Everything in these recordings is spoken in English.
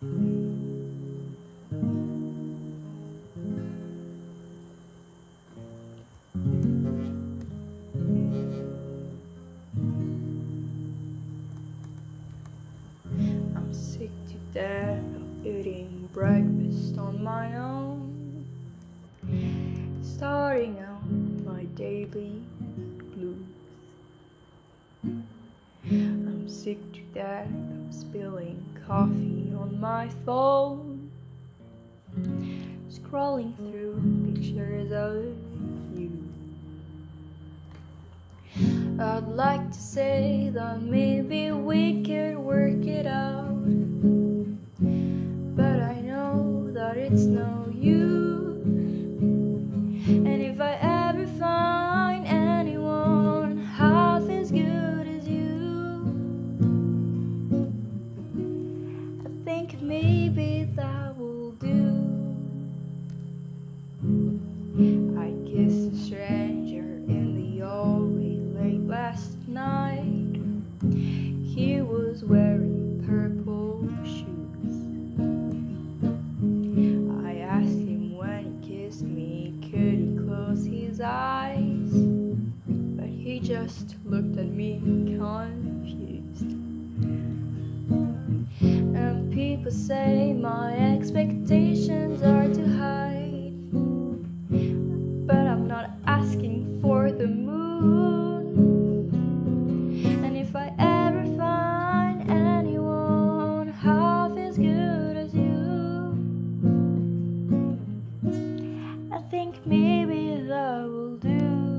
I'm sick to death of eating breakfast on my own, starting out my daily blues. I'm sick to death of spilling coffee on my phone, scrolling through pictures of you. I'd like to say that maybe we could work it out, but I know that it's no use. And if I ever find anyone half as good as you, I think maybe that will do. I kissed a stranger in the hallway late last night. He was wearing purple shoes. I asked him when he kissed me, could he close his eyes? But he just looked at me confused. And people say my expectations are too high, but I'm not asking for the moon. And if I ever find anyone half as good as you, I think maybe that will do.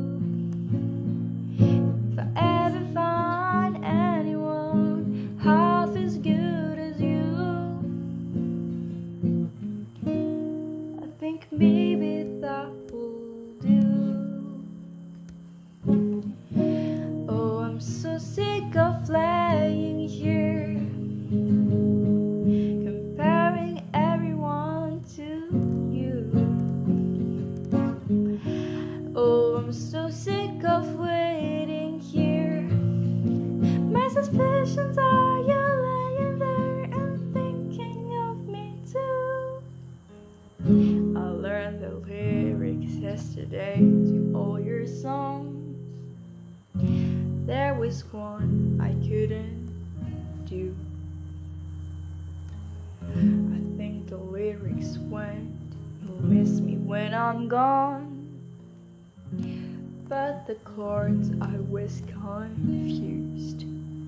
If I ever find anyone half as good as you, I think maybe that will do. Oh, I'm so sick of laying here, comparing everyone to you. Oh, I'm so sick of waiting here. My suspicions are you laying there and thinking of me too. I learned the lyrics yesterday to all your songs. There was one I couldn't do. I think the lyrics went, you'll miss me when I'm gone. But the chords, I was confused.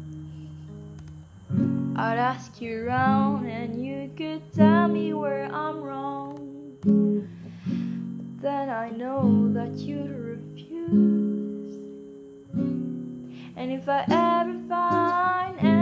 I'd ask you around and you could tell me where I'm wrong, but then I know that you'd refuse. And if I ever find